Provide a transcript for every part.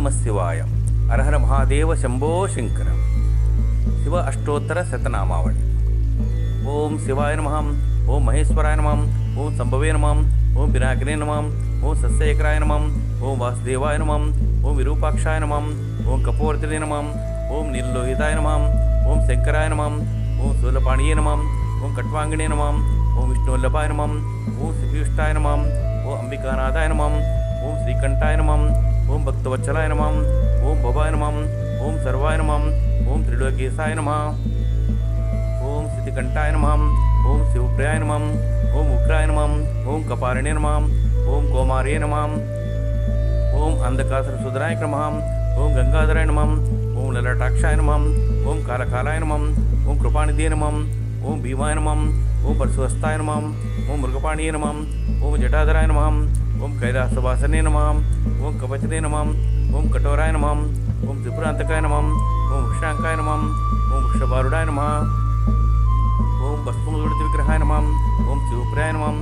नमः शिवाय। हर हर महादेव शंभो शंकर। शिव अष्टोत्तर शतनामावली। ओम शिवाय नमः, ओम महेश्वराय नमः, ओम संभवे नमः, ओम विनायकने नमः, ओम सस्येकराय नमः, ओम वासुदेवाय नमः, ओम विरूपाक्षाय नमः, ओम कपूर्तिने नमः, ओम नीललोहिताय नमः, ओम शंकराय नमः, ओम शूलपाणिये नमः, ओम कट्वांगिने नमः, ओम विष्णुवल्लभाय नमः, ओम श्रीपीष्ठाय नमः, ओम अंबिकानाथाय नमः, ओम श्रीकंठाय नमः, ओम भक्तवत्सलाय नमः, ओम भवाय नमः, ओम सर्वाय नमः, ओम त्रिलोकेशाय नमः, ओम सिद्धिकंठाय नमः, ओम शिवप्रियाय नमः, ओम उग्राय नमः, ओम कपारिणे नमः, ओम कौमार्ये नमः, ओम अंधकासुरसूदनाय नमः, ओम गंगाधराय नमः, ओम ललाटाक्षाय नमः, ओम कालकालाय नमः, ओम कृपानिधे नमः, ओम भीमाय नमः, ओम परशुहस्ताय नमः, ओम मृगपाणिये नमः, ओम जटाधराय नमः, ओम कैलासवासने नमः, ओम कवचने नमः, ओम कठोराय नमः, ओम त्रिपुरांतकाय नमः, ओम वृषांकाय नमः, ओम वृषभारूढ़ाय नमः, ओम भस्मोदूडित विग्रहाय नमः, ओम शिवप्रियाय नमः,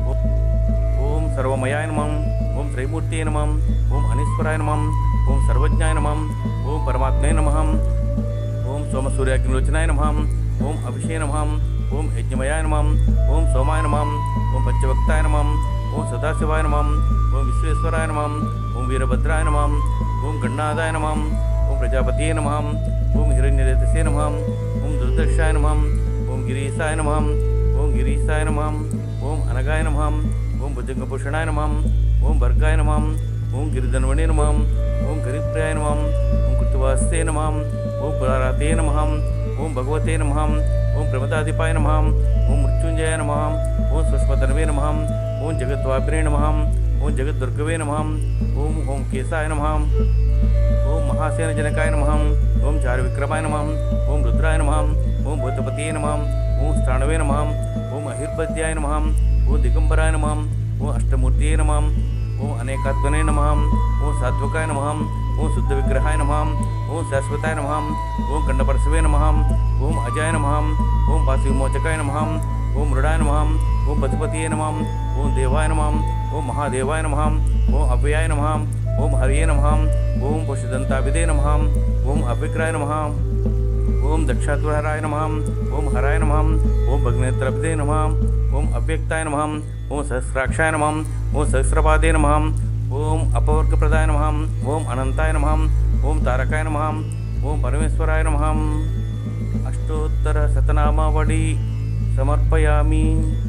ओम सर्वमयाय नमः, ओम त्रैमूर्तये नमः, ओम अनीश्वराय नमः, ओम सर्वज्ञाय नमः, ओम परमात्मने नमः, ओम सोमसूर्याग्निलोचनाय नमः, ओम अभिषेकाय नमः, ओम यज्ञमयाय नमः, ओम सोमाय नमः, ओम पंचवक्ताय नमः, ओम सदाशिवाय नमः, ओम विश्वेश्वराय नमः, ओम वीरभद्राय नमः, ओम गणनाथाय नमः, ओम प्रजापतिये नमः, ओम हिरण्यरेतसे नमः, ओम दुर्दर्शाय नमः, ओम गिरीशाय नमः, ओम गिरीशाय नमः, ओम अनगाय नमः, ओम भुजंगभूषणाय नमः, ओम भर्गाय नमः, ओम गिरिधन्वने नमः, ओम गिरिप्रियाय नमः, ओम कृतवास्ते नमः, ओम पुराराते नमः, ओम भगवते नमः, ओम प्रमदाधिपाय नमः, ओम मृत्युंजय नमः, ओम सुष्मतनवे नमः, ओम जगद्वापिने नमः, ओम जगद्दुर्गवे नमः, ओम ओमकेशाय नमः, ओम महासेनजनकाय नमः, ओम चारुविक्रमाय नमः, ओम रुद्राय नमः, ओम भूतपतिये नमः, ओम स्थाणवे नमः, ओम अहिर्बद्याय नमः, ओम दिगंबराय नमः, ओम अष्टमूर्तये नमः, ओम अनेकात्मने नमः, ओम सात्वकाय नमः, ओम शुद्ध विग्रहाय नमः, ओम शाश्वताय नमः, ओम खंडपरशवे नमः, ओम अजय नमः, ओम पाशविमोचकाय नमः, ओम मृडाय नमः, ओम पशुपतिये नमः, ओम देवाय नमः, ओम महादेवाय नमः, ओम अव्ययाय नमः, ओम हरिये नमः, ओम पुष्यदंताभिदे नमः, ओम अभिक्राय नमः, ओम दक्षाध्वराय नमः, ओम हराय नमः, ओम भग्नेत्रभिदे नमः, ओम अव्यक्ताय नमः, ओम सहस्राक्षाय नमः, ओम सहस्रपादे नमः, ओम अपवर्गप्रदाय नमः, ओम अनंताय नमः, ओम तारकाय नमः, ओम परमेश्वराय नमः। अष्टोत्तर शतनामावली समर्पयामि।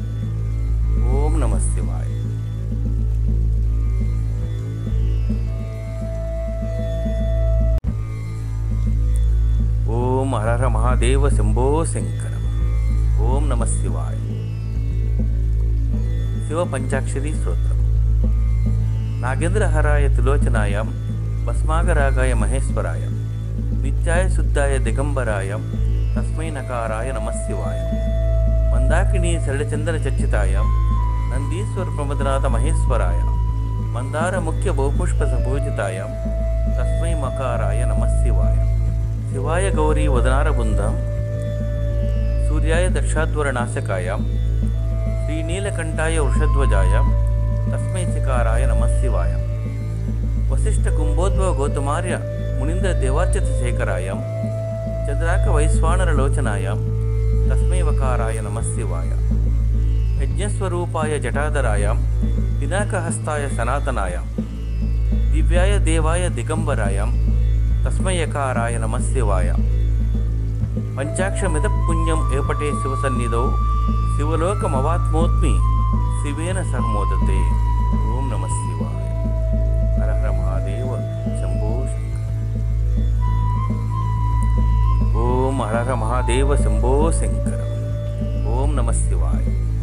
ओम नमः शिवाय। ओम हर हर महादेव शंभो शंकर। ओम नमः शिवाय। शिव पंचाक्षरी स्तोत्रम्। नागेन्द्रहराय त्रिलोचनाय भस्मागरागाय महेश्वराय नित्याय शुद्धाय दिगंबराय तस्मै नकाराय नमः शिवाय। मंदाकिनी सरलचंदन चर्चिताय नंदीश्वर प्रमदनाथ महेश्वराय मंदार मुख्य बहुपुष्प संपूजिताय तस्मै मकाराय नमः शिवाय। शिवाय गौरी वदनारबुंदं सूर्याय दक्षाध्वरनाशकाय श्रीनीलकंठाय वृषध्वजाय तस्मै शिकाराय नमः शिवाय। वसिष्ठ कुंभोद्भव गौतमार्य मुनीन्द्र देवार्चित शेखराय चंद्राक वैश्वानर लोचनाय तस्मै वकाराय नमः शिवाय। यज्ञस्वरूपाय जटाधराय पिनाकहस्ताय सनातनाय दिव्याय देवाय दिगंबराय तस्मै यकाराय नमः शिवाय। पंचाक्षमिद पुण्यम एपटे शिवसन्निधौ शिवलोकमवात्मोत्मि शिवेन सह मोदते। ओम नमः शिवाय। हर हर महादेव शंभो शंकर। ओम हर हर महादेव शंभो शंकर। ओम नमः शिवाय।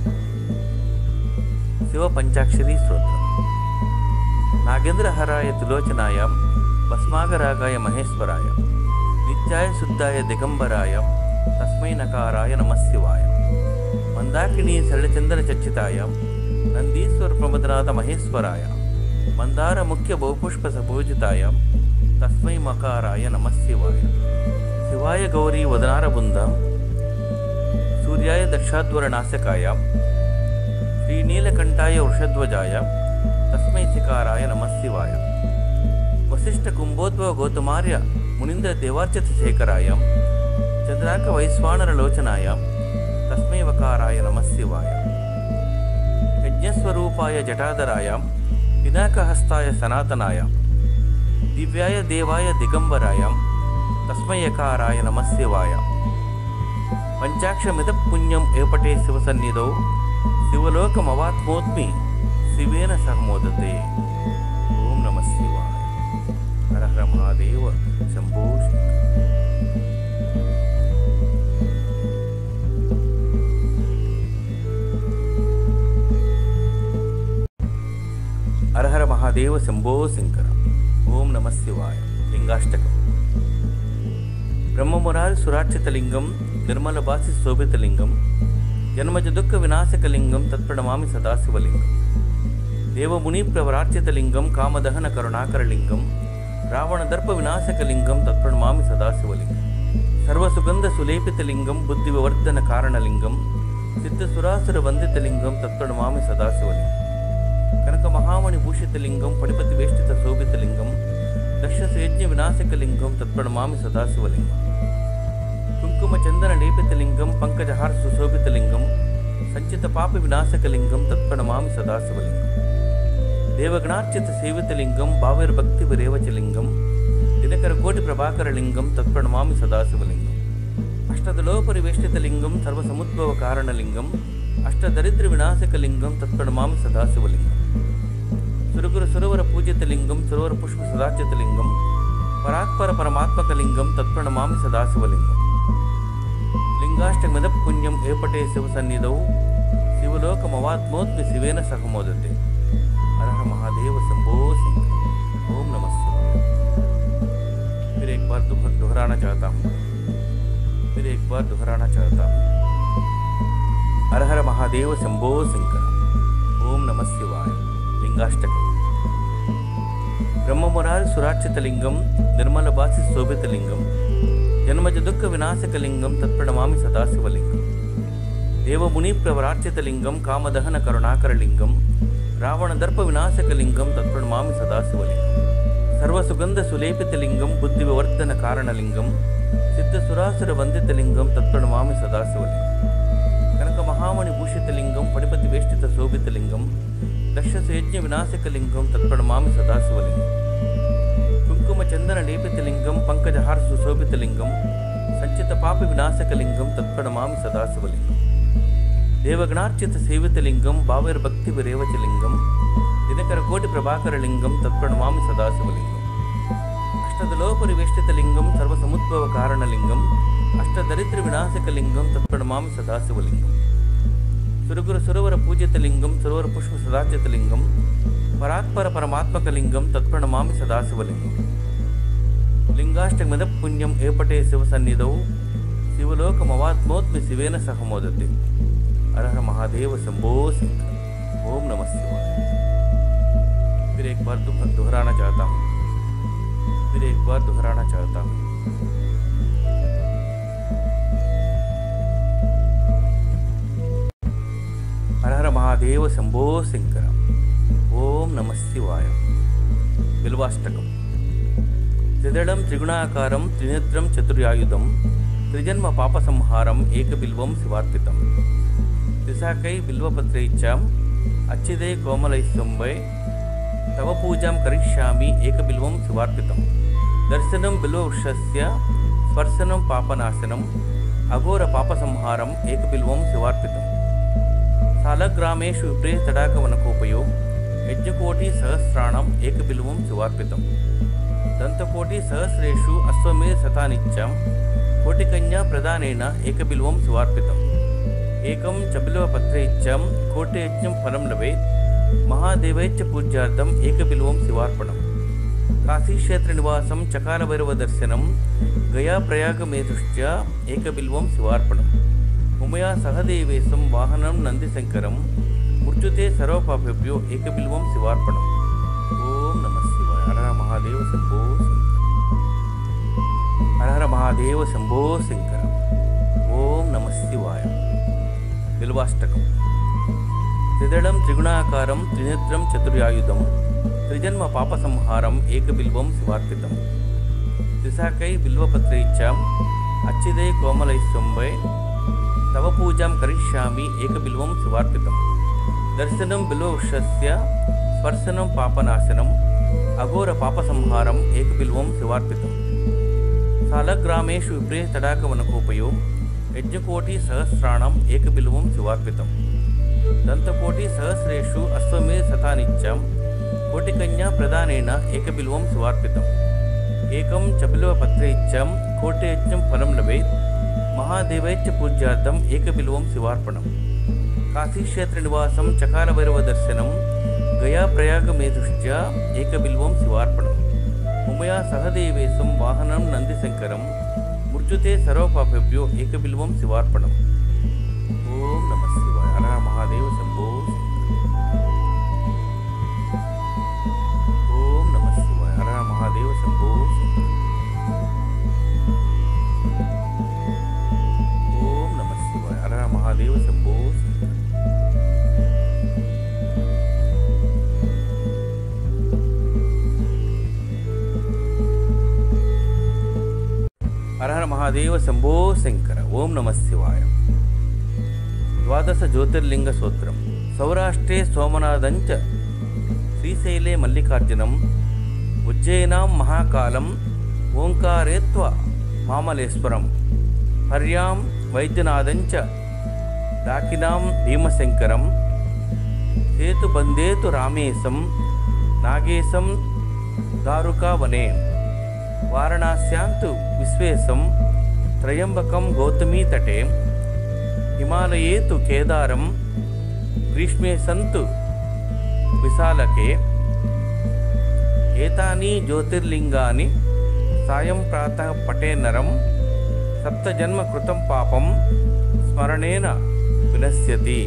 शिव पंचाक्षरी स्तोत्रम्। नागेन्द्रहराय त्रिलोचनाय भस्मागरागाय महेश्वराय नित्याय शुद्धाय दिगंबराय तस्मै नकाराय नमः शिवाय। मंदाकिनी सरलचंदन चर्चिताय नंदीश्वर प्रमदनाथ महेश्वराय मंदार मुख्य बहुपुष्प संपूजिताय तस्मै मकाराय नमः शिवाय। शिवाय गौरी वदनारबुंदं सूर्याय दक्षाध्वरनाशकाय श्रीनीलकंठाय वृषध्वजाय तस्मै शिकाराय नमः शिवाय। वसिष्ठ कुंभोद्भव गौतमार्य मुनीन्द्र देवार्चित शेखराय चंद्रार्क वैश्वानर लोचनाय तस्मै वकाराय नमः शिवाय। यज्ञस्वरूपाय जटाधराय पिनाकहस्ताय सनातनाय दिव्याय देवाय दिगंबराय तस्मै यकाराय नमः शिवाय। पंचाक्षमिद पुण्यम एपटे शिवसन्निधौ शिवलोकमवात्मोऽस्मि शिवेन सह मोदते। ओम नमः शिवाय। हर हर महादेव शंभो हर हर महादेव शंभो शंकर। ओम नमः शिवाय। लिंगाष्टकम्। ब्रह्ममुरारि सुरार्चितलिंगं निर्मलभासि शोभितलिंगं जन्मज दुःख विनाशकलिंगं तत्प्रणमामि सदाशिवलिंगं। देवमुनिप्रवरार्चितलिंगं कामदहन करुणाकरलिंगं रावणदर्प विनाशकलिंगं तत्प्रणमामि सदाशिवलिंगं। सर्वसुगन्धसुलेपितलिंगं बुद्धिविवर्धन कारणलिंगं सिद्धसुरासुरवन्दितलिंगं तत्प्रणमामि सदाशिवलिंगं। कनकमहामणिभूषितलिंगं फणिपतिवेष्टितशोभितलिंगं दक्षसयज्ञविनाशकलिंगं तत्प्रणमामि सदाशिवलिंगं। कुङ्कुमचन्दनलेपितलिंगं पङ्कजहार सुशोभितलिंगं सञ्चितपापविनाशकलिंगं तत्प्रणमामि सदाशिवलिंगं। देवगणार्चितसेवितलिंगं भावैर्भक्तिविरेवचलिंगं दिनकरकोटिप्रभाकरलिंगं तत्प्रणमामि सदाशिवलिंगं। अष्टदलोपरिवेष्टितलिंगं सर्वसमुद्भवकारणलिंगं अष्टदरिद्रविनाशकलिंगं तत्प्रणमामि सदाशिवलिंगं। सुरगुरुसुरवरपूजितलिंगं सुरवरपुष्पसदार्चितलिंगं परात्पर परमात्मकलिंगं तत्प्रणमामि सदाशिवलिंगं। लिंगाष्टकमिद पुण्यम एपटे शिवसन्निधौ शिवलोकमवात्मोऽस्मि शिवेन सह मोदते। हर हर महादेव शंभो शंकर। ओम नमः शिवाय। फिर एक बार दोहराना चाहता हूँ हर हर महादेव शंभो शंकर। ओम नमः शिवाय। लिंगाष्टकम्। ब्रह्ममुरारि सुरार्चितलिंगं निर्मलभासि शोभितलिंगं जन्मज दुःख विनाशकलिंगं तत्प्रणमामि सदाशिवलिंगं। देवमुनिप्रवरार्चितलिंगं कामदहन करुणाकरलिंगं रावणदर्प विनाशकलिंगं तत्प्रणमामि सदाशिवलिंगं। सर्वसुगन्धसुलेपितलिंगं बुद्धिविवर्धन कारणलिंगं सिद्धसुरासुरवन्दितलिंगं तत्प्रणमामि सदाशिवलिंगं। कनकमहामणिभूषितलिंगं फणिपतिवेष्टितशोभितलिंगं दक्षसयज्ञविनाशकलिंगं तत्प्रणमामि सदाशिवलिंगं। कुङ्कुमचन्दनलेपितलिंगं पङ्कजहार सुशोभितलिंगं सञ्चितपापविनाशकलिंगं तत्प्रणमामि सदाशिवलिंगं। देवगणार्चितसेवितलिंगं भावैर्भक्तिविरेवचलिंगं दिनकरकोटिप्रभाकरलिंगं तत्प्रणमामि सदाशिवलिंगं। अष्टदलोपरिवेष्टितलिंगं सर्वसमुद्भवकारणलिंगं अष्टदरिद्रविनाशकलिंगं तत्प्रणमामि सदाशिवलिंगं। सुरगुरुसुरवरपूजितलिंगं सुरवरपुष्पसदार्चितलिंगं परात्पर परमात्मकलिंगं तत्प्रणमामि सदाशिवलिंगं। लिंगाष्टकमिद पुण्यम एपटे शिवसन्निधौ शिवलोकमवात्मोऽस्मि शिवेन सह मोदते। हर हर महादेव शंभो शंकर। ओम नमः शिवाय। फिर एक बार दोहराना चाहता हूँ हर हर महादेव शंभो शंकर। ओम नमः शिवाय। बिल्वाष्टकम्। त्रिदलं त्रिगुणाकारं त्रिनेत्रं चतुर्यायुधं त्रिजन्म पापसंहारम् एकबिल्वं शिवार्पितं। त्रिशाकै बिल्वपत्रैश्चाम् अच्छिदै कोमलैस्वम्बै तव पूजां करिष्यामि एकबिल्वं शिवार्पितं। दर्शनं बिल्ववृक्षस्य स्पर्शनं पापनाशनम् अघोरपापसंहारम् एकबिल्वं शिवार्पितं। सालग्रामेषु विप्रे तडाकवनकोपयो यज्ञकोटिसहस्राणाम् एकबिल्वं शिवार्पितं। दन्तकोटिसहस्रेषु अश्वमेधशतानित्यं कोटिकन्या प्रदानेन एकबिल्वं शिवार्पितम्। एकं च बिल्वपत्रैश्चं कोटियज्ञं फलं लभेत् महादेवैश्च पूज्यार्थम् एकबिल्वं शिवार्पणम्। काशीक्षेत्रनिवासं चकारभैरवदर्शनं गयाप्रयागमेधुश्च एकबिल्वं शिवार्पणम्। उमया सहदेवेशं वाहनं नन्दिशङ्करं मृत्युते सर्वपापेभ्यो एकबिल्वं शिवार्पणम्। ओम नमः शिवाय। हर हर महादेव शंभो शंकर। हर हर महादेव शंभो शंकर। ओम नमः शिवाय। बिल्वाष्टकम्। त्रिदलं त्रिगुणाकारं त्रिनेत्रं चतुर्यायुधं त्रिजन्म पापसंहारम् एकबिल्वं शिवार्पितम् त्रिशाकै बिल्वपत्रैश्च अच्छिदै कोमलैस्वम्बै तव पूजां करिष्यामि एकबिल्वं शिवार्पितम् दर्शनं बिल्ववृक्षस्य स्पर्शनं पापनाशनम् अघोरपापसंहारम् एकबिल्वं शिवार्पितम् सालग्रामेषु विप्रेतडाकवनकोपयो यज्ञकोटिसहस्राणाम् एकबिल्वं शिवार्पितम् दन्तकोटिसहस्रेषु अश्वमेधशतानिच कोटिकन्या प्रदानेन एकबिल्वं शिवार्पितम् एकं च बिल्वपत्रैश्च कोटियज्ञं फलं लभेत् महादेवैश्च पूज्यार्थम् एकबिल्वं शिवार्पणम् काशीक्षेत्रनिवासं चकारभैरवदर्शनं गयाप्रयागमेधुश्च एकबिल्वं शिवार्पणम् उमया सहदेवेशं वाहनं नन्दिशङ्करं मुच्युते सर्वपापेभ्यो एकबिल्वं शिवार्पणम् ओम नमः शिवाय। हर हर महादेव शंभो शंकर। ओम नमः शिवाय। हर हर महादेव शंभो शंकर। ओम नमः शिवाय। हर हर महादेव शंभो शंकर। हर हर महादेव शंभो शंकर। ओम नमः शिवाय। द्वादश ज्योतिर्लिंग स्तोत्रम सौराष्ट्रे सोमनाथंच श्रीशैले मल्लिकार्जुनम उज्जयिनां महाकालम ओंकारेत्वा मामलेश्वरम हर्यां वैद्यनाथंच डाकिनां भीमशंकरम सेतुबंधेतु रामेशं नागेशं दारुकावने वाराणस्यान्तु विश्वेशं त्रयंबकं गौतमी तटे हिमालये तु केदारं ग्रीष्मे सन्तु विशालके एतानि ज्योतिर्लिंगानि सायं प्रातः पठे नरं सप्तजन्म कृतं पापं स्मरणेन विनश्यति।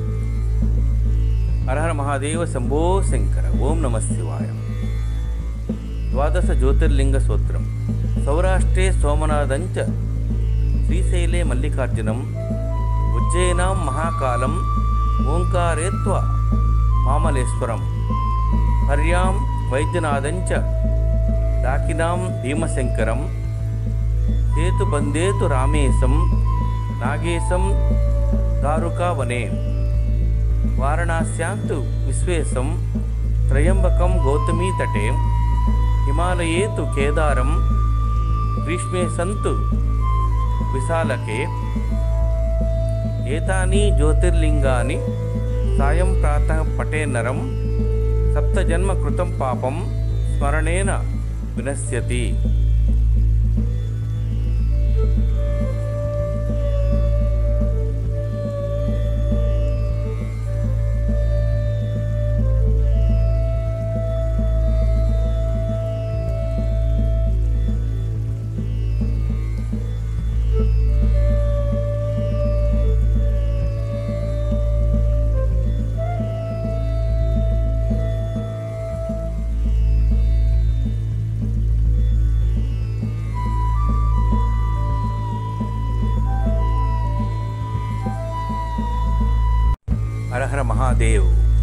हर हर महादेव शंभो शंकर। ओम नमः शिवाय। द्वादश ज्योतिर्लिंग स्तोत्रम सौराष्ट्रे सोमनाथंच श्रीशैले मल्लिकार्जुनम उज्जयिनां महाकालम ओंकारेत्वा मामलेश्वरम हर्यां वैद्यनाथंच डाकिनां भीमशंकरम सेतुबंधेतु रामेशं नागेशं दारुकावने वाराणस्यान्तु विश्वेशं त्रयंबकं गौतमी तटे हिमालये तु केदारं ग्रीष्मे सन्तु विशालके एतानि ज्योतिर्लिंगानि सायं प्रातः पठे नरं सप्तजन्म कृतं पापं स्मरणेन विनश्यति। हर हर महादेव।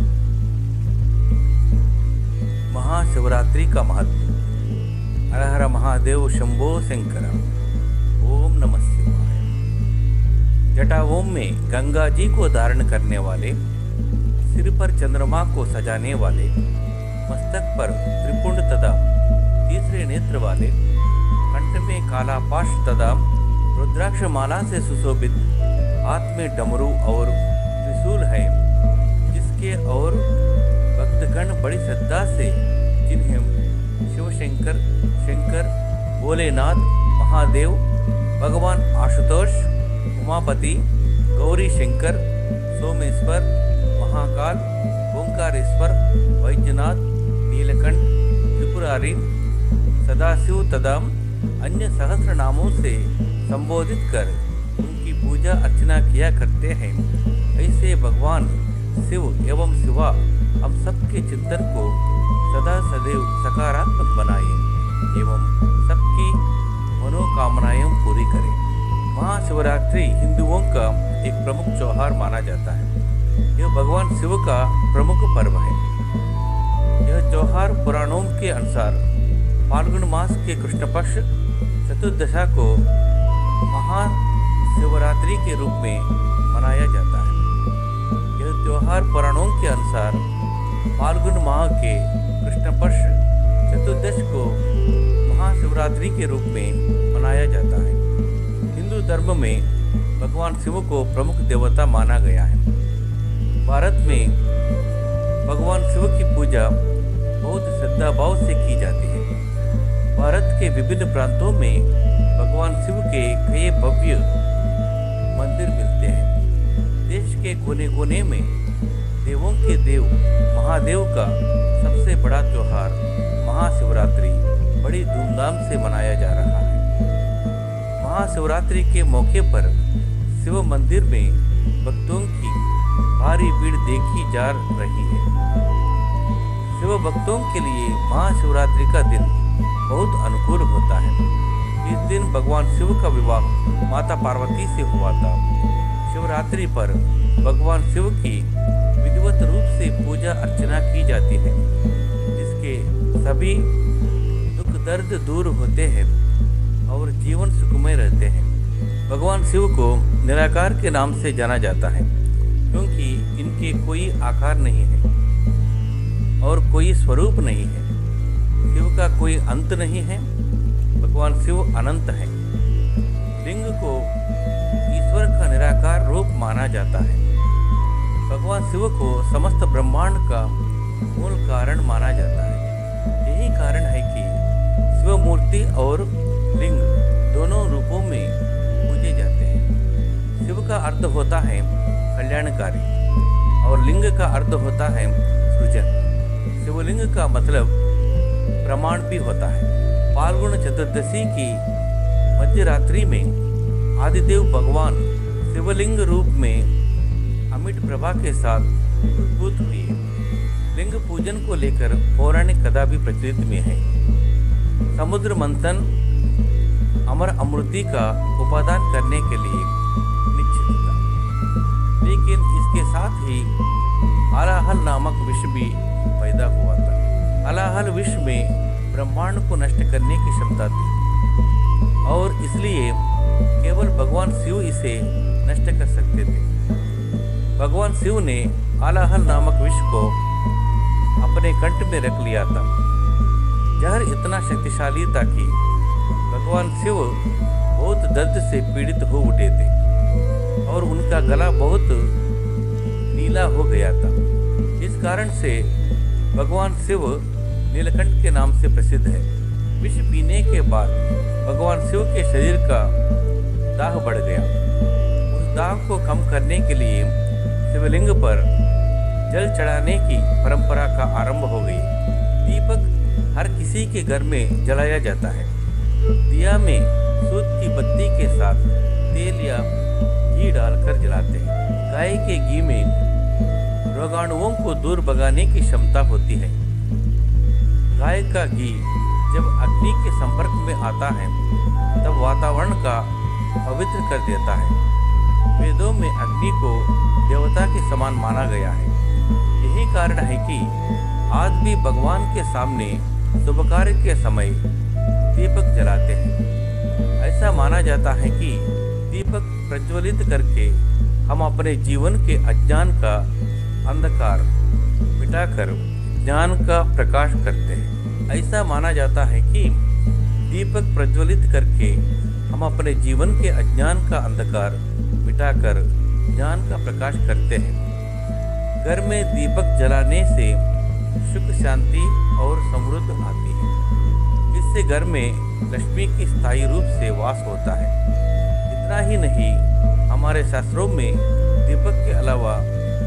महाशिवरात्रि का महत्व। हर हर महादेव शंभो शंकर। ओम नमः शिवाय। जटाओं में गंगा जी को धारण करने वाले, सिर पर चंद्रमा को सजाने वाले, मस्तक पर त्रिपुंड तथा तीसरे नेत्र वाले, कंठ में काला पाश तथा रुद्राक्ष माला से सुशोभित, हाथ में डमरू और त्रिशूल है, जिसके और भक्तगण बड़ी श्रद्धा से जिन्हें शिव शंकर, शंकर, भोलेनाथ, महादेव, भगवान आशुतोष, उमापति, गौरी शंकर, सोमेश्वर, महाकाल, ओंकारेश्वर, वैद्यनाथ, नीलकंठ, त्रिपुरारी, सदाशिव तथा अन्य सहस्र नामों से संबोधित कर उनकी पूजा अर्चना किया करते हैं। ऐसे भगवान शिव एवं शिवा हम सबके चिंतन को सदा सदैव सकारात्मक बनाए एवं सबकी मनोकामनाएं पूरी करें। महाशिवरात्रि हिंदुओं का एक प्रमुख त्योहार माना जाता है। यह भगवान शिव का प्रमुख पर्व है। यह त्योहार पुराणों के अनुसार फाल्गुन मास के कृष्ण पक्ष चतुर्दशा को महाशिवरात्रि के रूप में मनाया जाता है। यह त्योहार पुराणों के अनुसार फाल्गुन माह के कृष्ण पक्ष चतुर्दश को महाशिवरात्रि के रूप में मनाया जाता है। हिंदू धर्म में भगवान शिव को प्रमुख देवता माना गया है। भारत में भगवान शिव की पूजा बहुत श्रद्धा भाव से की जाती है। भारत के विभिन्न प्रांतों में भगवान शिव के कई भव्य मंदिर मिलते हैं। देश के कोने कोने में देवों के देव महादेव का सबसे बड़ा त्योहार महाशिवरात्रि बड़ी धूमधाम से मनाया जा रहा है। महाशिवरात्रि के मौके पर शिव मंदिर में भक्तों की भारी भीड़ देखी जा रही है। शिव भक्तों के लिए महाशिवरात्रि का दिन बहुत अनुकूल होता है। इस दिन भगवान शिव का विवाह माता पार्वती से हुआ था। शिवरात्रि पर भगवान शिव की विधिवत रूप से पूजा अर्चना की जाती है, जिसके सभी दुख दर्द दूर होते हैं और जीवन सुखमय रहते हैं। भगवान शिव को निराकार के नाम से जाना जाता है, क्योंकि इनके कोई आकार नहीं है और कोई स्वरूप नहीं है। शिव का कोई अंत नहीं है। भगवान शिव अनंत है। लिंग को ईश्वर का निराकार रूप माना जाता है। भगवान शिव को समस्त ब्रह्मांड का मूल कारण माना जाता है। यही कारण है कि शिव मूर्ति और लिंग दोनों रूपों में पूजे जाते हैं। शिव का अर्थ होता है कल्याणकारी और लिंग का अर्थ होता है सृजन। शिवलिंग का मतलब प्रमाण भी होता है। फाल्गुन चतुर्दशी की मध्यरात्रि में आदिदेव भगवान शिवलिंग रूप में अमिट प्रभा के साथ उद्भूत हुए। लिंग पूजन को लेकर पौराणिक कथा भी प्रचलित में है। समुद्र मंथन अमर अमृति का उपादान करने के लिए निश्चित था, लेकिन इसके साथ ही हलाहल नामक विष भी पैदा हुआ था। हलाहल विष में ब्रह्मांड को नष्ट करने की क्षमता थी और इसलिए केवल भगवान शिव इसे नष्ट कर सकते थे। भगवान शिव ने हलाहल नामक विष को अपने कंठ में रख लिया था। जहर इतना शक्तिशाली था कि भगवान शिव बहुत दर्द से पीड़ित हो उठे थे और उनका गला बहुत नीला हो गया था। इस कारण से भगवान शिव नीलकंठ के नाम से प्रसिद्ध है। विष पीने के बाद भगवान शिव के शरीर का दाह बढ़ गया। उस दाह को कम करने के लिए शिवलिंग पर जल चढ़ाने की परंपरा का आरंभ हो गई। दीपक हर किसी के घर में जलाया जाता है। दिया में सूत की बत्ती के साथ तेल या घी डालकर जलाते हैं। गाय के घी में रोगाणुओं को दूर भगाने की क्षमता होती है। गाय का घी जब अग्नि के संपर्क में आता है तब वातावरण का पवित्र कर देता है। वेदों में अग्नि को देवता के समान माना गया है। यही कारण है कि आज भी भगवान के सामने शुभ कार्य के समय दीपक जलाते हैं। ऐसा माना जाता है कि दीपक प्रज्वलित करके हम अपने जीवन के अज्ञान का अंधकार मिटाकर ज्ञान का प्रकाश करते हैं। ऐसा माना जाता है कि दीपक प्रज्वलित करके हम अपने जीवन के अज्ञान का अंधकार मिटाकर ज्ञान का प्रकाश करते हैं। घर में दीपक जलाने से सुख शांति और समृद्धि आती है। इससे घर में लक्ष्मी की स्थायी रूप से वास होता है। इतना ही नहीं, हमारे शास्त्रों में दीपक के अलावा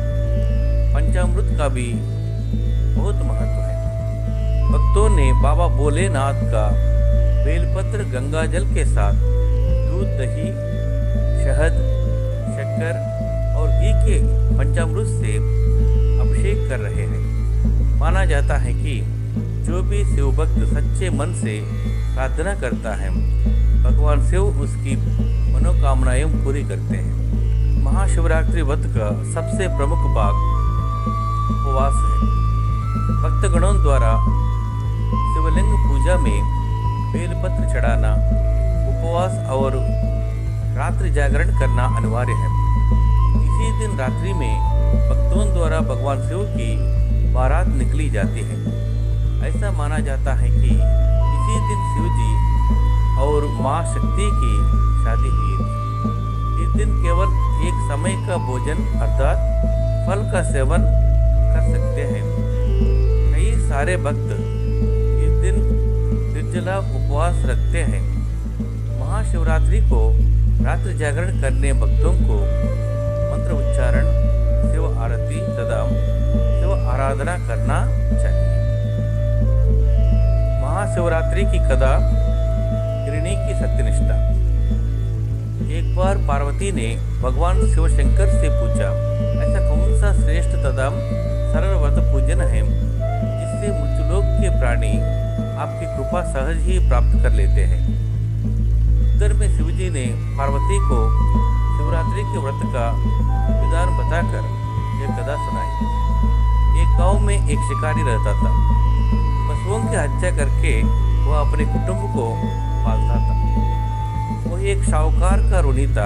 पंचामृत का भी बहुत महत्व है। भक्तों ने बाबा भोलेनाथ का बेलपत्र गंगाजल के साथ दूध, दही, शहद, शक्कर और घी के पंचामृत से अभिषेक कर रहे हैं। माना जाता है कि जो भी शिव भक्त सच्चे मन से प्रार्थना करता है, भगवान शिव उसकी मनोकामनाएं पूरी करते हैं। महाशिवरात्रि व्रत का सबसे प्रमुख भाग उपवास है। भक्तगणों द्वारा शिवलिंग पूजा में बेलपत्र चढ़ाना, उपवास और रात्रि जागरण करना अनिवार्य है। इसी दिन रात्रि में भक्तों द्वारा भगवान शिव की बारात निकली जाती है। ऐसा माना जाता है कि इसी दिन शिव जी और माँ शक्ति की शादी हुई थी। इस दिन केवल एक समय का भोजन अर्थात फल का सेवन कर सकते हैं। कई सारे भक्त इस दिन निर्जला उपवास रखते हैं। महाशिवरात्रि को रात्रि जागरण करने भक्तों को मंत्र उच्चारण, शिव आरती तथा शिव आराधना करना चाहिए। महाशिवरात्रि की कथा, हिरणी की सत्यनिष्ठा। एक बार पार्वती ने भगवान शिव शंकर से पूछा, ऐसा कौन सा श्रेष्ठ तथा सरल व्रत पूजन है जिससे मृत्युलोक के प्राणी आपकी कृपा सहज ही प्राप्त कर लेते हैं। उत्तर में शिवजी ने पार्वती को शिवरात्रि के व्रत का विधान बताकर यह कथा सुनाई। एक गांव में एक शिकारी रहता था। पशुओं की हत्या करके वह अपने कुटुंब को पालता था। वह एक साहूकार का ऋणी था,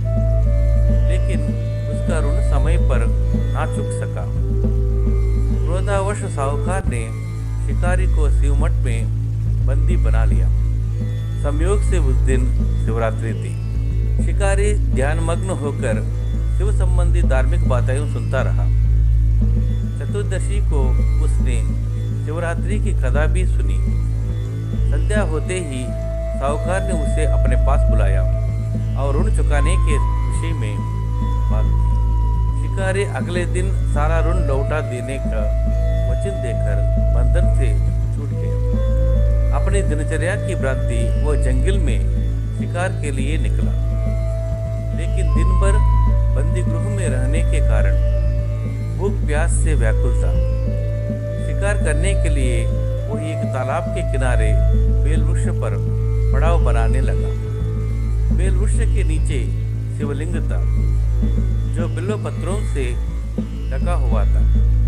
लेकिन उसका ऋण समय पर ना चुक सका। क्रोधावश साहूकार ने शिकारी को शिवमठ में बंदी बना लिया। संयोग से उस दिन शिवरात्रि थी। शिकारी ध्यानमग्न होकर शिव संबंधी धार्मिक बातें सुनता रहा। चतुर्दशी को उसने शिवरात्रि की कथा भी सुनी। संध्या होते ही साहूकार ने उसे अपने पास बुलाया और ऋण चुकाने के विषय में बात की। शिकारी अगले दिन सारा ऋण लौटा देने का वचन देकर बंधन से छूट गया। अपनी दिनचर्या की भ्रांति वह जंगल में शिकार के लिए निकला, लेकिन दिन भर बंदी गृह में रहने के कारण भूख प्यास से व्याकुल था। शिकार करने के लिए वो एक तालाब के किनारे बेल वृक्ष पर पड़ाव बनाने लगा। बेल वृक्ष के नीचे शिवलिंग था, जो बिल्व पत्रों से ढका हुआ था।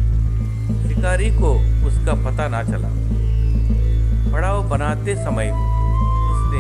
शिकारी को उसका पता ना चला। पड़ाव बनाते समय उसने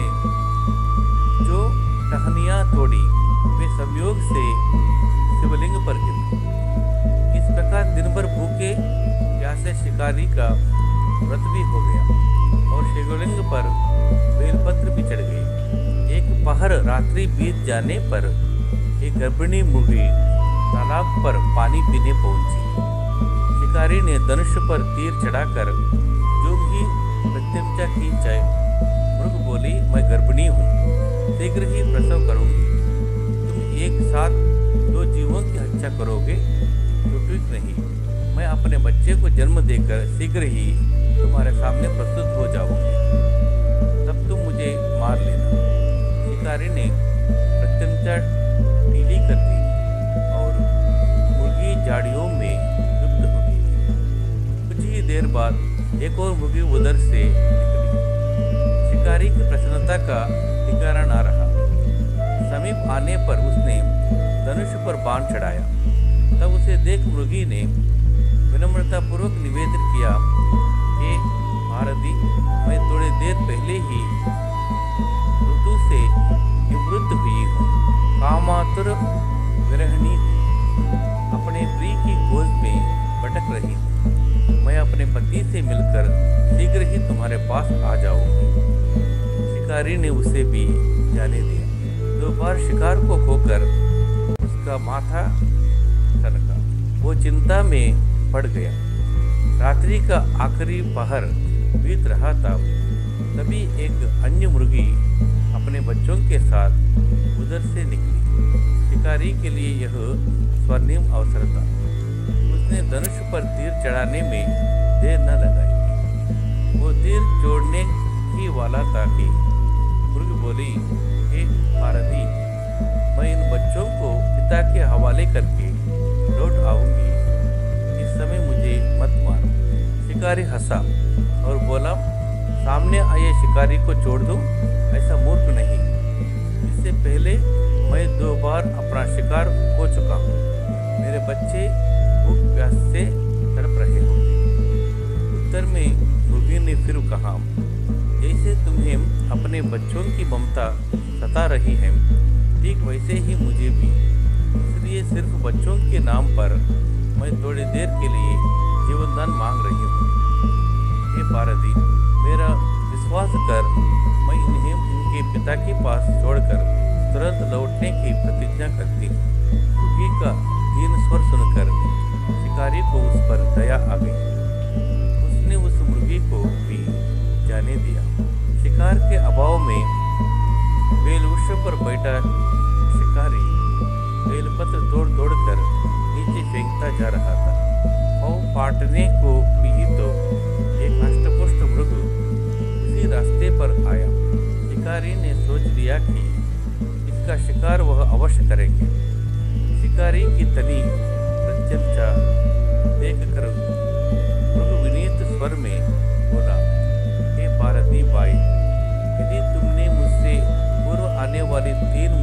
जो टहनियाँ तोड़ी वे संयोग से शिवलिंग पर गिरी। इस प्रकार दिन भर भूखे प्यासे शिकारी का व्रत भी हो गया और शिवलिंग पर बेलपत्र भी चढ़ गए। एक पहर रात्रि बीत जाने पर एक गर्भिणी मुर्गी तालाब पर पानी पीने पहुंची। शिकारी ने धनुष पर तीर चढ़ाकर जो भी प्रत्यंचा खींचाए। मृग बोली, मैं गर्भिणी हूँ, शीघ्र ही प्रसव करूंगी। तुम एक साथ दो जीवों की हत्या करोगे तो ठीक नहीं। मैं अपने बच्चे को जन्म देकर शीघ्र ही तुम्हारे सामने प्रस्तुत हो जाऊंगी, तब तुम मुझे मार लेना। शिकारी ने प्रत्यंचा ढीली कर दी और मुर्गी झाड़ियों में लुप्त हो गई। कुछ ही देर बाद एक और मुर्गी उधर से निकली। शिकारी की प्रसन्नता का ठिकाना ना रहा। समीप आने पर उसने धनुष पर बाण चढ़ाया। तब उसे देख मुर्गी ने विनम्रतापूर्वक निवेदन किया, हे भारती, मैं थोड़ी देर पहले ही ऋतु से निवृत्त हुई हूँ, कामातुर विरहिणी हूँ, अपने प्रिय की गोद में भटक रही हूँ। मैं अपने पति से मिलकर शीघ्र ही तुम्हारे पास आ जाऊंगी। शिकारी ने उसे भी जाने दिया। दोपहर शिकार को खोकर उसका माथा सनका। वो चिंता में पड़ गया। रात्रि का आखिरी पहर बीत रहा था। तभी एक अन्य मुर्गी अपने बच्चों के साथ उधर से निकली। शिकारी के लिए यह स्वर्णिम अवसर था। उसने धनुष पर तीर चढ़ाने में देर न लगाई। वो तीर जोड़ने ही वाला था कि मुर्गी बोली, हे भारती, मैं इन बच्चों को पिता के हवाले करके लौट आऊंगी। इस समय मुझे मत मारो। शिकारी हंसा और बोला, सामने आए शिकारी को छोड़ दूं? ऐसा मूर्ख नहीं। इससे पहले मैं 2 बार अपना शिकार खो चुका हूँ। मेरे बच्चे भूख प्यास से तड़प रहे होंगे। उत्तर में मृगी ने फिर कहा, जैसे तुम्हें अपने बच्चों की ममता सता रही है, ठीक वैसे ही मुझे भी। इसलिए सिर्फ बच्चों के नाम पर मैं थोड़ी देर के लिए जीवनदान मांग रही हूँ। हे पार्वती, मेरा विश्वास कर, मैं इन्हें इनके पिता के पास छोड़कर तुरंत लौटने की प्रतिज्ञा करती हूँ। मृगी का दीन स्वर सुनकर शिकारी को उस पर दया आ गई। उसने उस मुर्गी को भी जाने दिया। शिकार के अभाव में बेलवृक्ष पर बैठा शिकारी बेलपत्र तोड़ तोड़ कर नीचे फेंकता जा रहा था। और पाटने को भी तो एक अष्टपुष्ट मृग उसी रास्ते पर आया। शिकारी ने सोच लिया कि इसका शिकार वह अवश्य करेंगे। शिकारी की तनी प्रत्यंचा देखकर मृग विनीत स्वर में बोला, हे पार्वती बाई, यदि तुमने मुझसे पूर्व आने वाली 3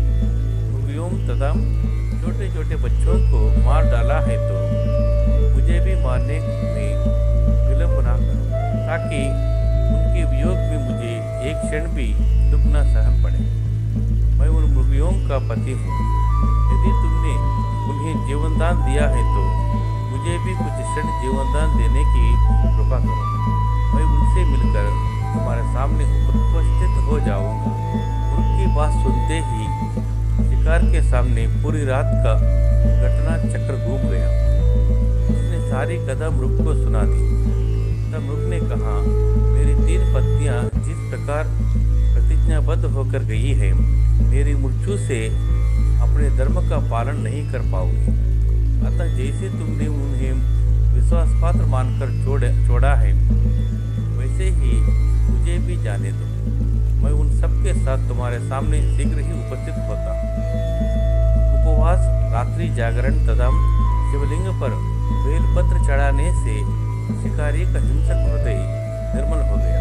मृगियों तथा छोटे छोटे बच्चों को मार डाला है तो मुझे भी मारने में विलंब ना करो, ताकि उनके वियोग में मुझे एक क्षण भी दुख न सहन पड़े। मैं उन मृगियों का पति हूँ। यदि तुमने उन्हें जीवनदान दिया है तो मुझे भी कुछ क्षण जीवनदान देने की कृपा करो। मैं उनसे मिलकर तुम्हारे सामने उपस्थित हो जाऊंगा। उनकी बात सुनते ही शिकार के सामने पूरी रात का घटना चक्र घूम गया। उसने सारी कथा मृग को सुना दी। तब मृग ने कहा, मेरी 3 पत्नियां जिस प्रकार प्रतिज्ञाबद्ध होकर गई है, मेरी मृत्यु से अपने धर्म का पालन नहीं कर पाओगी। अतः जैसे तुमने उन्हें विश्वासपात्र मानकर छोड़ा है, वैसे ही मुझे भी जाने दो। मैं उन सबके साथ तुम्हारे सामने शीघ्र ही उपस्थित होता हूँ। उपवास, रात्रि जागरण तथा शिवलिंग पर बेलपत्र चढ़ाने से शिकारी का हिंसक हृदय निर्मल हो गया।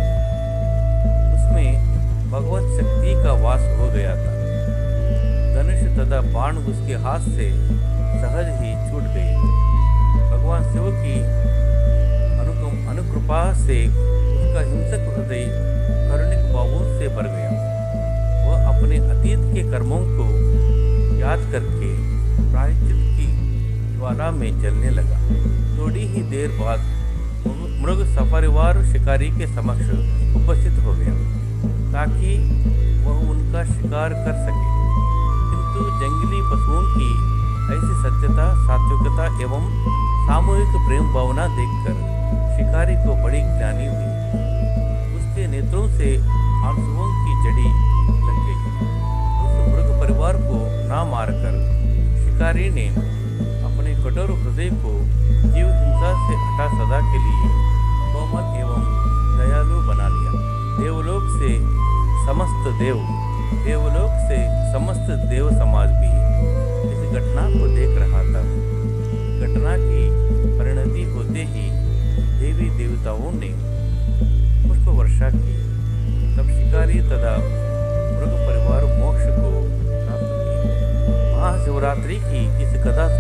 उसमें भगवत शक्ति का वास हो गया था। धनुष तथा बाण उसके हाथ से सहज ही छूट गए। भगवान शिव की अनुकृपा से उसका हिंसक हृदय करुणिक भावों से भर गया। वह अपने अतीत के कर्मों को याद करके प्रायश्चित की ज्वाला में जलने लगा। थोड़ी ही देर बाद मृग सपरिवार शिकारी के समक्ष उपस्थित हो गया, ताकि वह उनका शिकार कर सके। किंतु जंगली पशुओं की ऐसी सत्यता, सात्विकता एवं सामूहिक प्रेम भावना देखकर शिकारी को बड़ी ग्लानि हुई। उसके नेत्रों से आंसुओं की जड़ी लग गई। उस मृग परिवार को ना मारकर शिकारी ने अपने कठोर हृदय को जीव हिंसा से हटा सदा के लिए कोमल एवं दयालु बना लिया। देवलोक से समस्त देव समाज भी इस घटना को देख रहा था। घटना की परिणति होते ही देवी देवताओं ने पुष्प वर्षा की। तब शिकारी तथा मृग परिवार मोक्ष को प्राप्त किए। महाशिवरात्रि की इस कथा